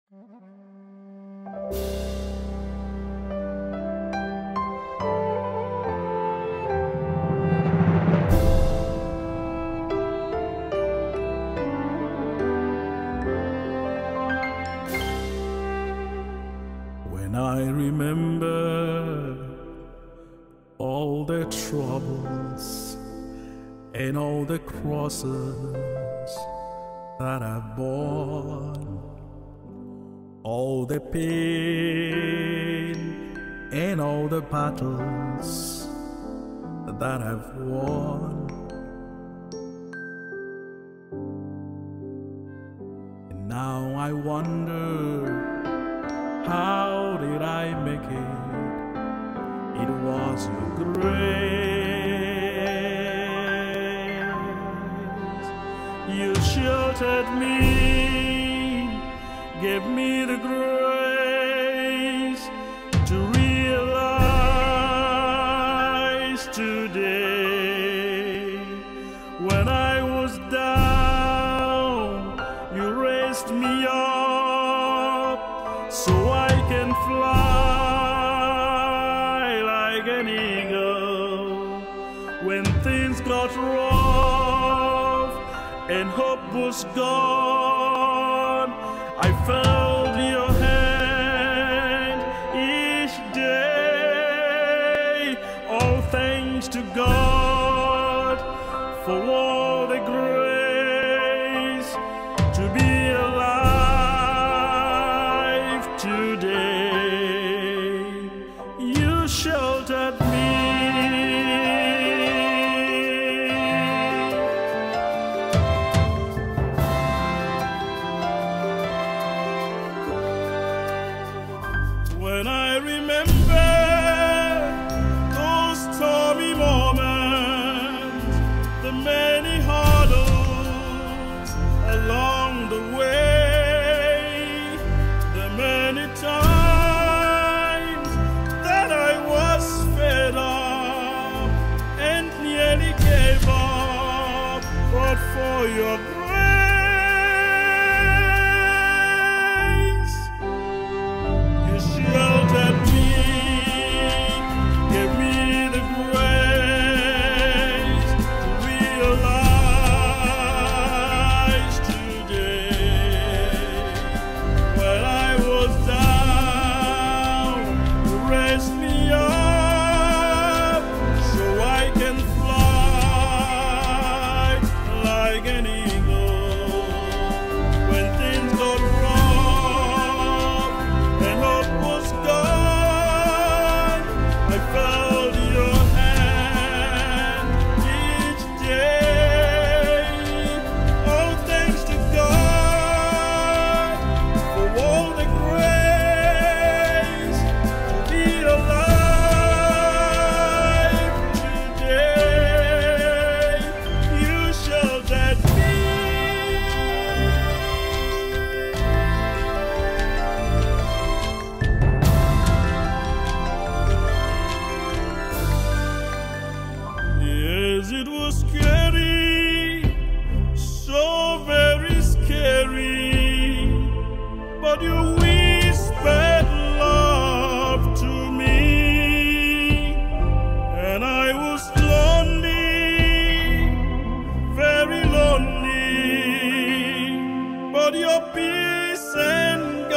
When I remember all the troubles and all the crosses that I've borne, all the pain and all the battles that I've won, and now I wonder, how did I make it? It was your grace. You sheltered me, gave me the grace to realize today. When I was down, you raised me up so I can fly like an eagle. When things got rough and hope was gone, I felt your hand each day. All thanks to God for all the grace to be alive today. You sheltered me. When I remember those stormy moments, the many hurdles along the way, the many times that I was fed up and nearly gave up, but for your grace, you sheltered me, gave me the grace to realize today. When I was down, you raised me up so I can fly like an eagle. When things got rough and hope was gone, I felt your hand each day. All thanks to God for all the grace to be alive today. You sheltered me. Yes, it was scary, so very scary, but you whispered love to me, and I was lonely, very lonely, but your peace and